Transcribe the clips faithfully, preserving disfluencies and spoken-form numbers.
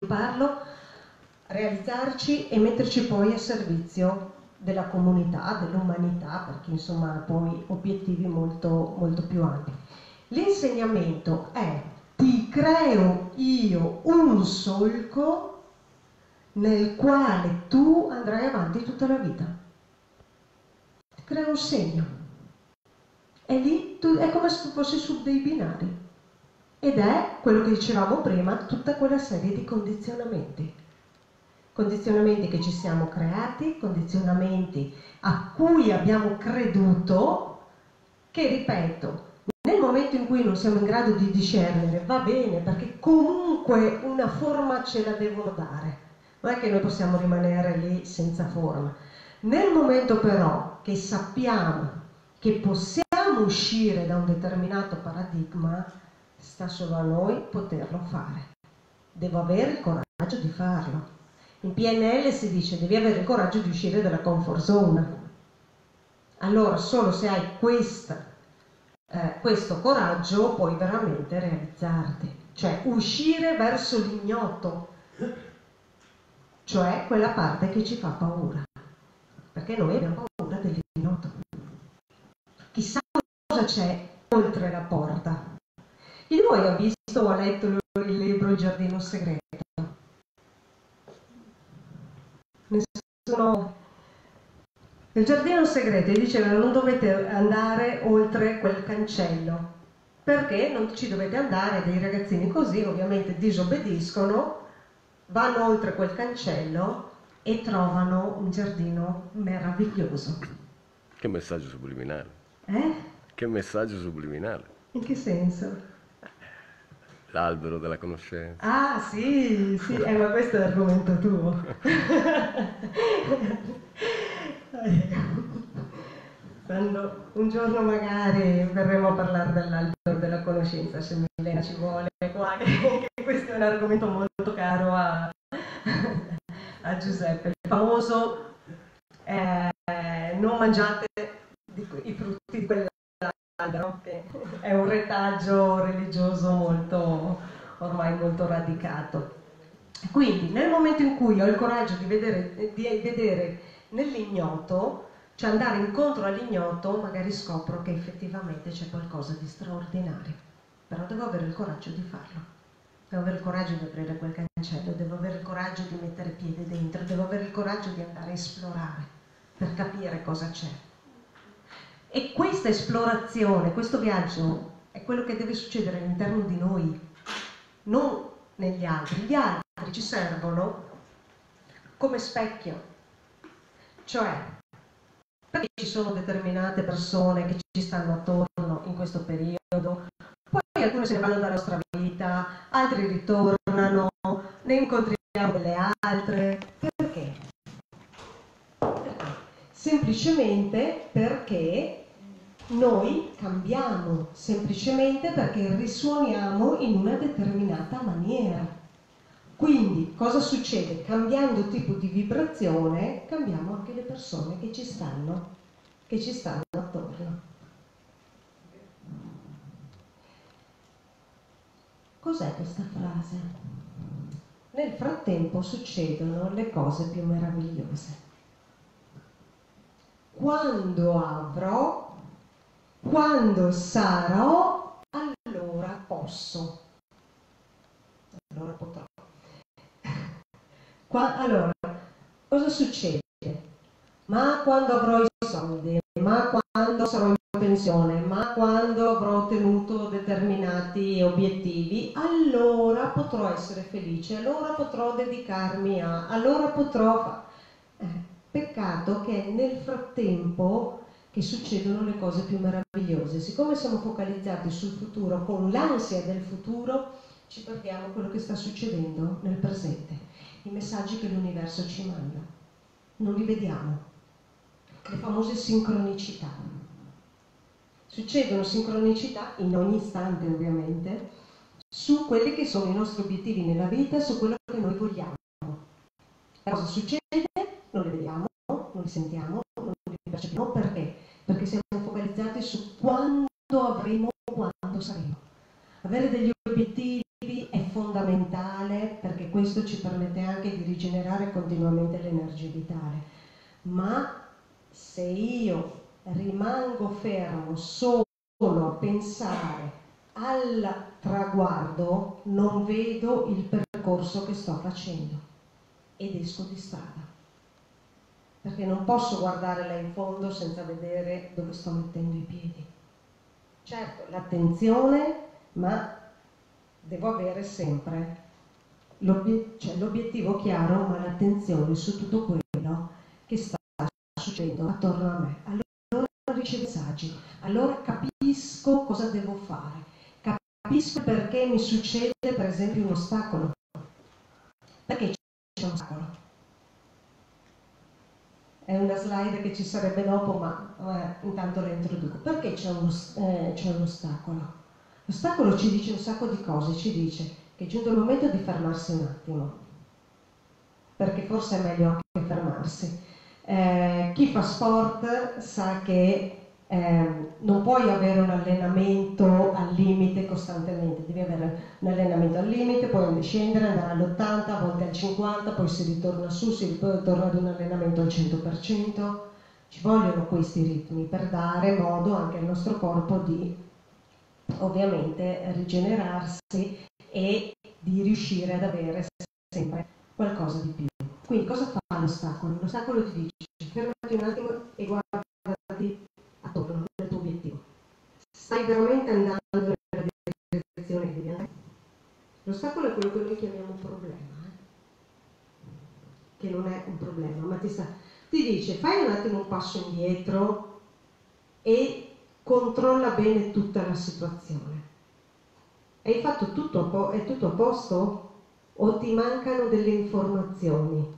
svilupparlo, realizzarci e metterci poi a servizio della comunità, dell'umanità, perché insomma ha poi obiettivi molto, molto più ampi. L'insegnamento è: ti creo io un solco nel quale tu andrai avanti tutta la vita. Ti creo un segno. E lì tu, è come se tu fossi su dei binari. Ed è quello che dicevamo prima, tutta quella serie di condizionamenti. Condizionamenti che ci siamo creati, condizionamenti a cui abbiamo creduto, che, ripeto, nel momento in cui non siamo in grado di discernere, va bene, perché comunque una forma ce la devono dare. Non è che noi possiamo rimanere lì senza forma. Nel momento però che sappiamo che possiamo uscire da un determinato paradigma, sta solo a noi poterlo fare. Devo avere il coraggio di farlo. In P N L si dice: devi avere il coraggio di uscire dalla comfort zone. Allora solo se hai questa, eh, questo coraggio puoi veramente realizzarti, cioè uscire verso l'ignoto, cioè quella parte che ci fa paura, perché noi abbiamo paura dell'ignoto. Chissà cosa c'è oltre la porta. Chi di voi ha visto o ha letto il libro Il giardino segreto? Nessuno? Il giardino segreto diceva: non dovete andare oltre quel cancello, perché non ci dovete andare. Dei ragazzini così ovviamente disobbediscono, vanno oltre quel cancello e trovano un giardino meraviglioso. Che messaggio subliminale. Eh? Che messaggio subliminale. In che senso? L'albero della conoscenza. Ah sì, sì, eh, ma questo è l'argomento tuo. Quando un giorno magari verremo a parlare dell'albero della conoscenza, se Milena ci vuole qua, che questo è un argomento molto caro a, a Giuseppe. Il famoso eh, non mangiate di, i frutti di quell'albero, che è un retaggio religioso molto, ormai molto radicato. Quindi nel momento in cui ho il coraggio di vedere, di vedere nell'ignoto, cioè andare incontro all'ignoto, magari scopro che effettivamente c'è qualcosa di straordinario, però devo avere il coraggio di farlo, devo avere il coraggio di aprire quel cancello, devo avere il coraggio di mettere piede dentro, devo avere il coraggio di andare a esplorare per capire cosa c'è. E questa esplorazione, questo viaggio è quello che deve succedere all'interno di noi, non negli altri. Gli altri ci servono come specchio, cioè perché ci sono determinate persone che ci stanno attorno in questo periodo, poi alcune se ne vanno dalla nostra vita, altri ritornano, ne incontriamo delle altre. Perché? Perché? Semplicemente perché noi cambiamo, semplicemente perché risuoniamo in una determinata maniera. Quindi cosa succede? Cambiando tipo di vibrazione cambiamo anche le persone che ci stanno, che ci stanno attorno. Cos'è questa frase? Nel frattempo succedono le cose più meravigliose. Quando avrò, quando sarò, allora posso, allora potrò. Qua, allora, cosa succede? Ma quando avrò i soldi, ma quando sarò in pensione, ma quando avrò ottenuto determinati obiettivi, allora potrò essere felice, allora potrò dedicarmi a, allora potrò... Eh, peccato che nel frattempo che succedono le cose più meravigliose. Siccome siamo focalizzati sul futuro, con l'ansia del futuro, ci perdiamo quello che sta succedendo nel presente. I messaggi che l'universo ci manda, non li vediamo, le famose sincronicità. Succedono sincronicità in ogni istante ovviamente, su quelli che sono i nostri obiettivi nella vita, su quello che noi vogliamo. E cosa succede? Non li vediamo, non li sentiamo, non li percepiamo. Perché? Perché siamo focalizzati su quando avremo, quando saremo. Avere degli obiettivi è fondamentale, perché questo ci permette anche di rigenerare continuamente l'energia vitale. Ma se io rimango fermo solo a pensare al traguardo, non vedo il percorso che sto facendo ed esco di strada, perché non posso guardare là in fondo senza vedere dove sto mettendo i piedi. Certo, l'attenzione, ma devo avere sempre cioè, l'obiettivo chiaro, ma l'attenzione su tutto quello che sta succedendo attorno a me. Allora ricevo messaggi, allora capisco cosa devo fare, capisco perché mi succede per esempio un ostacolo, perché c'è un ostacolo. È una slide che ci sarebbe dopo, ma eh, intanto la introduco. Perché c'è uno, eh, c'è un ostacolo? L'ostacolo ci dice un sacco di cose, ci dice che è giunto il momento di fermarsi un attimo, perché forse è meglio anche fermarsi. Eh, chi fa sport sa che eh, non puoi avere un allenamento al limite costantemente, devi avere un allenamento al limite, poi scendere, andare all'ottanta, a volte al cinquanta, poi si ritorna su, si ritorna ad un allenamento al cento per cento. Ci vogliono questi ritmi per dare modo anche al nostro corpo di ovviamente rigenerarsi e di riuscire ad avere sempre qualcosa di più. Quindi cosa fa l'ostacolo? L'ostacolo ti dice fermati un attimo e guardati attorno al tuo obiettivo. Stai veramente andando nella direzione che devi andare? L'ostacolo è quello che noi chiamiamo un problema, eh? Che non è un problema, ma ti, sta, ti dice fai un attimo un passo indietro e controlla bene tutta la situazione. Hai fatto tutto a, po- è tutto a posto? O ti mancano delle informazioni?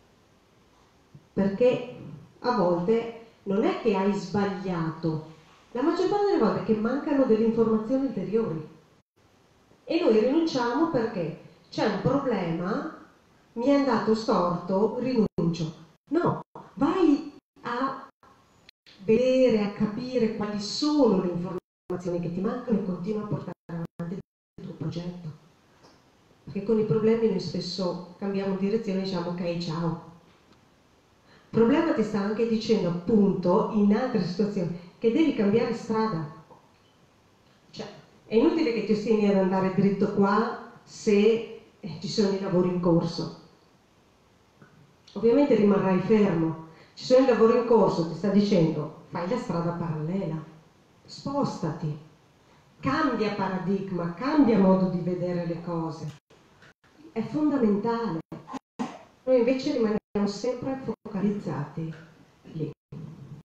Perché a volte non è che hai sbagliato, la maggior parte delle volte è che mancano delle informazioni ulteriori. E noi rinunciamo perché c'è un problema, mi è andato storto, rinuncio. No, vai a vedere, a capire quali sono le informazioni che ti mancano e continua a portare avanti il tuo progetto. Perché con i problemi noi spesso cambiamo direzione e diciamo ok, ciao. Il problema ti sta anche dicendo appunto in altre situazioni che devi cambiare strada. Cioè, è inutile che ti ostini ad andare dritto qua se eh, ci sono i lavori in corso. Ovviamente rimarrai fermo. Ci sono i lavori in corso, ti sta dicendo fai la strada parallela, spostati, cambia paradigma, cambia modo di vedere le cose. È fondamentale. Noi invece rimaniamo sempre focalizzati